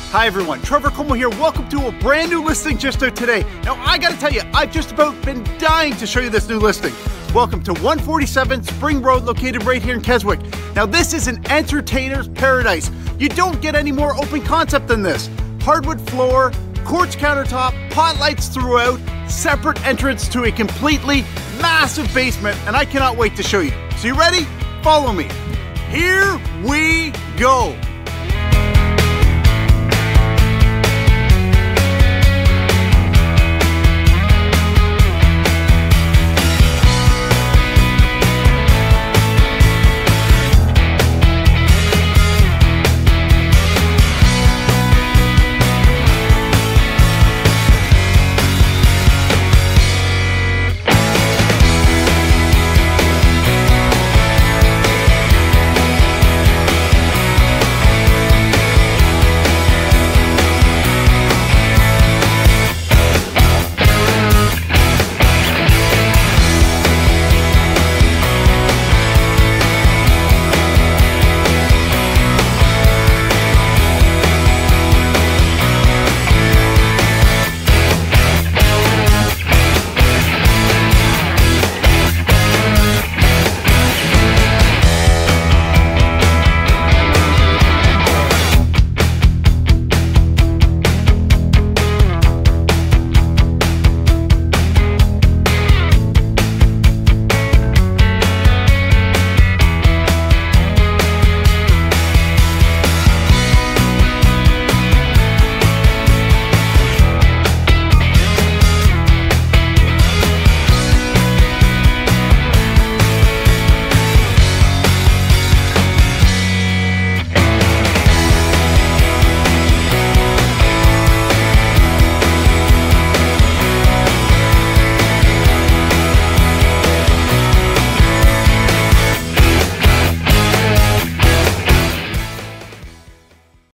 Hi everyone, Trevor Comeau here. Welcome to a brand new listing just out today. Now I gotta tell you, I've just about been dying to show you this new listing. Welcome to 147 Spring Road, located right here in Keswick. Now this is an entertainer's paradise. You don't get any more open concept than this. Hardwood floor, quartz countertop, pot lights throughout, separate entrance to a completely massive basement, and I cannot wait to show you. So you ready? Follow me. Here we go.